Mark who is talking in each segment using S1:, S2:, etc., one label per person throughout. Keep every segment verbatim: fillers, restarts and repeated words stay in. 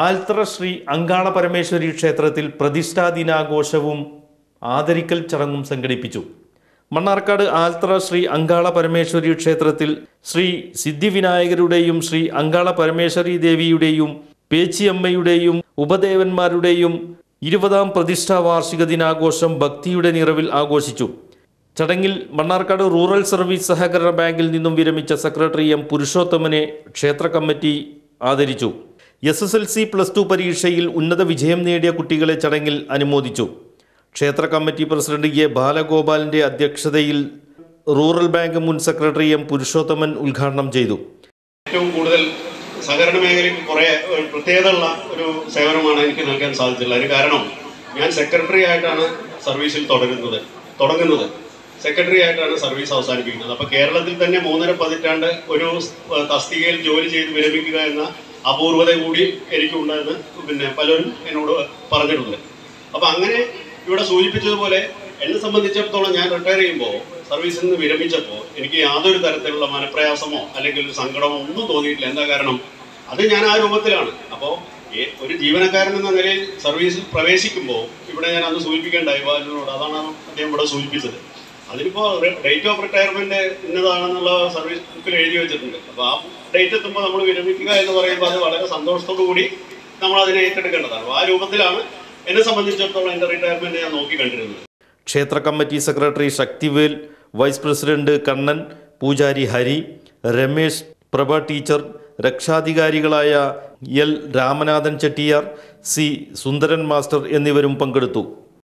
S1: ആൽത്തറ ശ്രീ അങ്കാള പരമേശ്വരി ക്ഷേത്രത്തിൽ പ്രതിഷ്ഠാ ദിനാഘോഷവും ആദരിക്കൽ ചടങ്ങും സംഘടിപ്പിച്ചു. മണ്ണാർക്കാട് ആൽത്തറ ശ്രീ അങ്കാള പരമേശ്വരി ക്ഷേത്രത്തിൽ ശ്രീ സിദ്ധിവിനായകരുടെയും ശ്രീ അങ്കാള പരമേശ്വരി ദേവിയുടെയും പേച്ചിയമ്മയുടെയും ഉപദേവന്മാരുടെയും ഇരുപതാം പ്രതിഷ്ഠാ വാർഷിക ദിനാഘോഷം ഭക്തിയുടെ നിറവിൽ ആഘോഷിച്ചു. ചടങ്ങിൽ മണ്ണാർക്കാട് റൂറൽ സർവീസ് സഹകരണ ബാങ്കിൽ നിന്നും വിരമിച്ച സെക്രട്ടറി എം പുരുഷോത്തമനെ ക്ഷേത്ര കമ്മിറ്റി ആദരിച്ചു. S S L C plus two പരീക്ഷയിൽ ഉന്നത വിജയം നേടിയ കുട്ടികളെ ചടങ്ങിൽ അനുമോദിച്ചു. ക്ഷേത്ര കമ്മിറ്റി പ്രസിഡന്റ് എ ബാലഗോപാലിന്റെ അധ്യക്ഷതയിൽ റൂറൽ ബാങ്ക് മുൻ സെക്രട്ടറി എം പുരുഷോത്തമൻ ഉദ്ഘാടനം ചെയ്തു.
S2: ഏറ്റവും കൂടുതൽ സഹകരണ മേഖലയിൽ കുറേ പ്രത്യേകതയുള്ള ഒരു സേവനമാണ് എനിക്ക് നൽകാൻ സാധിച്ചിട്ടുള്ളത്. അതിന് കാരണം ഞാൻ സെക്രട്ടറി ആയിട്ടാണ് സർവീസിൽ തുടരുന്നത് തുടങ്ങുന്നത് സെക്രട്ടറി ആയിട്ടാണ് സർവീസ് അവസാനിപ്പിക്കുന്നത്. അപ്പോൾ കേരളത്തിൽ തന്നെ മൂന്നര പതിറ്റാണ്ട് ഒരു തസ്തികയിൽ ജോലി ചെയ്ത് വിരമിക്കുക എന്ന അപൂർവത കൂടി എനിക്കുണ്ടെന്ന് പിന്നെ പലരും എന്നോട് പറഞ്ഞിട്ടുണ്ട്. അപ്പോൾ അങ്ങനെ ഇവിടെ സൂചിപ്പിച്ചതുപോലെ എന്നെ സംബന്ധിച്ചിടത്തോളം ഞാൻ റിട്ടയർ ചെയ്യുമ്പോൾ സർവീസിൽ നിന്ന് വിരമിച്ചപ്പോൾ എനിക്ക് യാതൊരു തരത്തിലുള്ള മനപ്രയാസമോ അല്ലെങ്കിൽ ഒരു സങ്കടമോ ഒന്നും തോന്നിയിട്ടില്ല. എന്താ കാരണം? അത് ഞാൻ ആ രൂപത്തിലാണ്. അപ്പോൾ ഒരു ജീവനക്കാരൻ എന്ന നിലയിൽ സർവീസിൽ പ്രവേശിക്കുമ്പോൾ ഇവിടെ ഞാൻ അന്ന് സൂചിപ്പിക്കേണ്ടായി ബാലിനോട്. അതാണ് അദ്ദേഹം ഇവിടെ സൂചിപ്പിച്ചത്. അതിനിപ്പോൾ ഡേറ്റ് ഓഫ് റിട്ടയർമെന്റ് ഇന്നതാണെന്നുള്ള സർവീസ് ബുക്കിൽ എഴുതി വെച്ചിട്ടുണ്ട്. അപ്പോൾ ആ ഡേറ്റ് എത്തുമ്പോൾ നമ്മൾ വിരമിക്കുക എന്ന് പറയുമ്പോൾ അത് വളരെ സന്തോഷത്തോടു കൂടി നമ്മൾ അതിനെ ഏറ്റെടുക്കേണ്ടതാണ്. ആ രൂപത്തിലാണ് എന്നെ സംബന്ധിച്ചിടത്തോളം എൻ്റെ റിട്ടയർമെന്റ് ഞാൻ നോക്കി കണ്ടിരുന്നത്.
S1: ക്ഷേത്ര committee secretary Sakthivel, vice president Kannan, പൂജാരി ഹരി, രമേശ്, പ്രഭ ടീച്ചർ, രക്ഷാധികാരികളായ L Ramanathan Chettiar, C Sundaran master എന്നിവരും പങ്കെടുത്തു.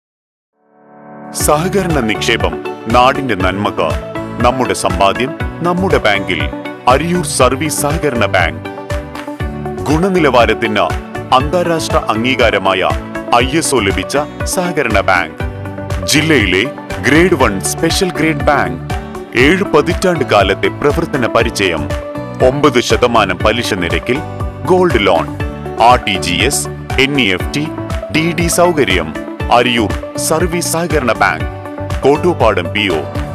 S3: സഹകരണ നിക്ഷേപം നാടിന്റെ നന്മക്ക്. നമ്മുടെ സമ്പാദ്യം നമ്മുടെ ബാങ്കിൽ. അരിയൂർ സർവീസ് സഹകരണ ബാങ്ക്. ഗുണനിലവാരത്തിന് അന്താരാഷ്ട്ര അംഗീകാരമായ ഐ എസ് ഒ ലഭിച്ച സഹകരണ ബാങ്ക്. ജില്ലയിലെ grade one special grade bank. ഏഴ് പതിറ്റാണ്ട് കാലത്തെ പ്രവർത്തന പരിചയം. ഒമ്പത് ശതമാനം പലിശ നിരക്കിൽ gold loan, R T G S, N E F T, D D സൗകര്യം. അരിയൂർ സർവീസ് സഹകരണ ബാങ്ക്, കോട്ടൂപ്പാടം പി ഒ.